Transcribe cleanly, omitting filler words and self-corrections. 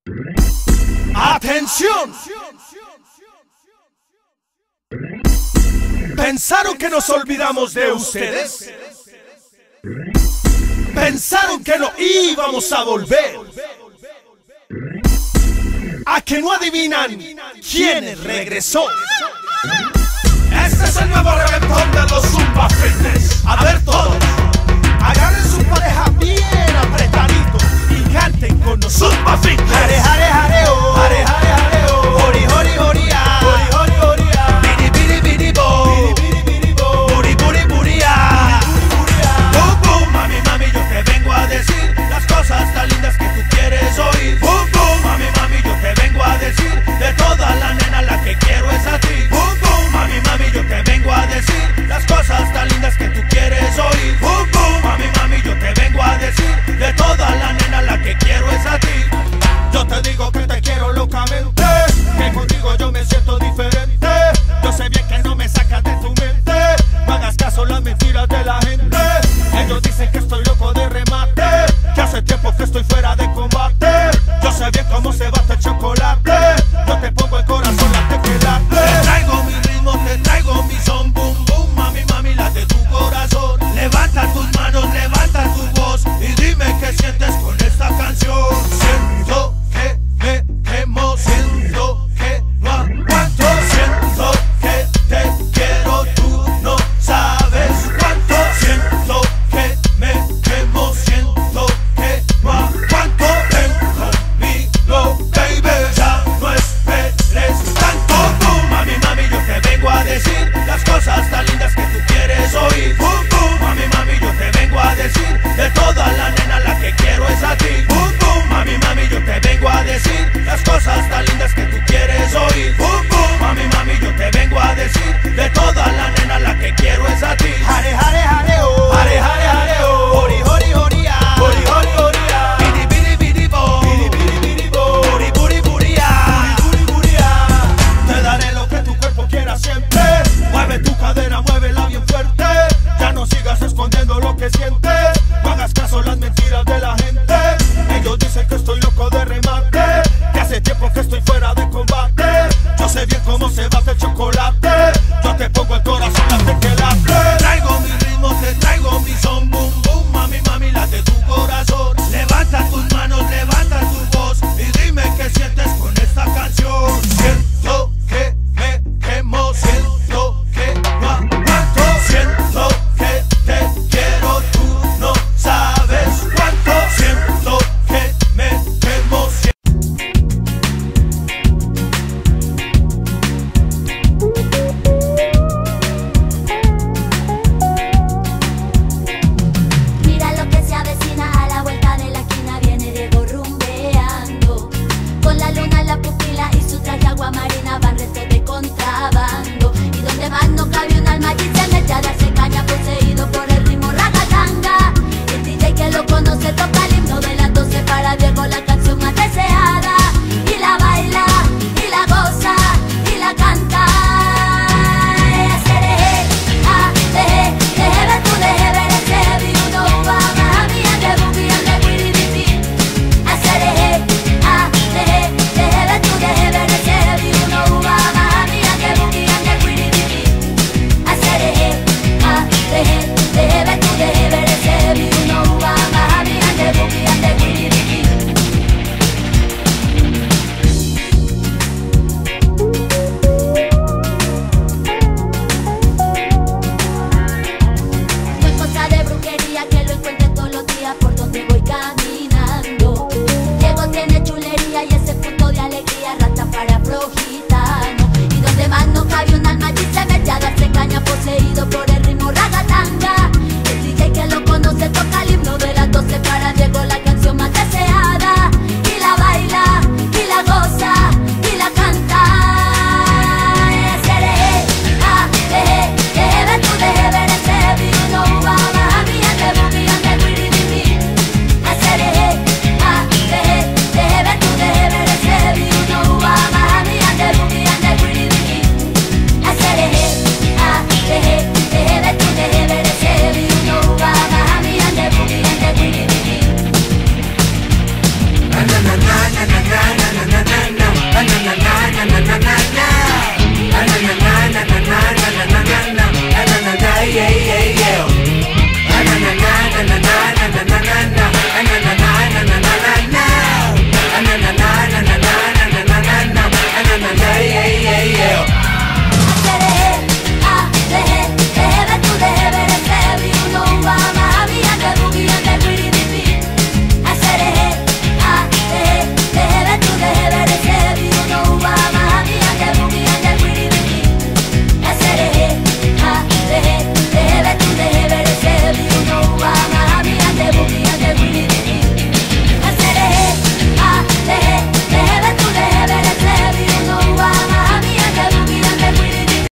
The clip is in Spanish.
¡Atención! ¿Pensaron que nos olvidamos de ustedes? ¿Pensaron que no íbamos a volver? ¿A que no adivinan quién regresó? Este es el nuevo reventón de los Zumba Fitness. A ver todos, agarren su pareja bien apretadito y canten con nosotros. Zumba Fitness. Jare, jare, jareo. Jare, jare, jareo. Jori, jori, joria. Jori, jori, joria. Biri, biri, biri, bo. Biri, biri, biri, bo. Buri, buri, buria. Boom, boom, mami, mami, yo te vengo a decir las cosas tan lindas que tú quieres oír. Boom, boom, mami, mami, yo te vengo a decir de toda la nena la que quiero es a ti. Boom, boom, mami, mami, yo te vengo a decir las cosas tan lindas que tú quieres oír. Boom, boom, mami, mami, yo te vengo a decir de toda la nena la que quiero es a ti. Yo te digo que te quiero locamente, que contigo yo me siento diferente. Yo sé bien que no me sacas de tu mente, no hagas caso a las mentiras de la gente. Ellos dicen que estoy loco de remate, que hace tiempo que estoy fuera de combate. Yo sé bien cómo se bate el chocolate.